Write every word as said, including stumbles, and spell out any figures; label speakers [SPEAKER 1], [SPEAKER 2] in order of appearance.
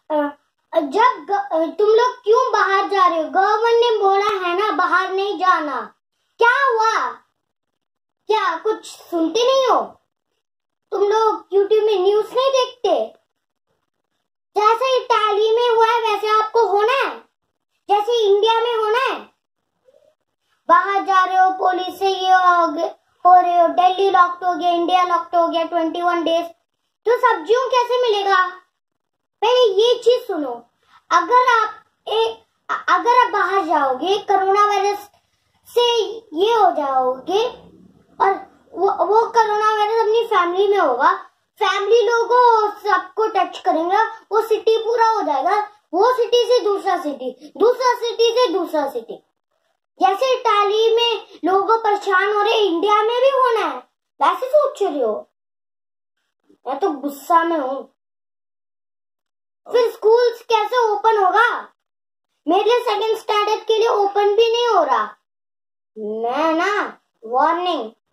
[SPEAKER 1] जब तुम लोग क्यों बाहर जा रहे हो? गवर्नमेंट ने बोला है ना बाहर नहीं जाना। क्या हुआ? क्या कुछ सुनते नहीं हो? तुम लोग यूट्यूब में न्यूज नहीं देखते? जैसे इटाली में हुआ है वैसे आपको होना है, जैसे इंडिया में होना है। बाहर जा रहे हो, पुलिस से ये हो रहे हो, दिल्ली लॉक्ड हो गया, इंडिया लॉक्ड हो गया ट्वेंटी वन डेज, तो सब्जियों कैसे मिलेगा? पहले ये चीज सुनो। अगर आप एक अगर आप बाहर जाओगे, कोरोना वायरस से ये हो जाओगे और वो वो कोरोना वायरस अपनी फैमिली में होगा, फैमिली लोगों सबको टच करेंगे, वो सिटी पूरा हो जाएगा, वो सिटी से दूसरा सिटी, दूसरा सिटी से दूसरा सिटी। जैसे इटाली में लोग परेशान हो रहे, इंडिया में भी होना है, वैसे सोच रही हो? मैं तो गुस्सा में हूँ। फिर स्कूल्स कैसे ओपन होगा? मेरे सेकंड स्टैंडर्ड के लिए ओपन भी नहीं हो रहा। मैं ना वार्निंग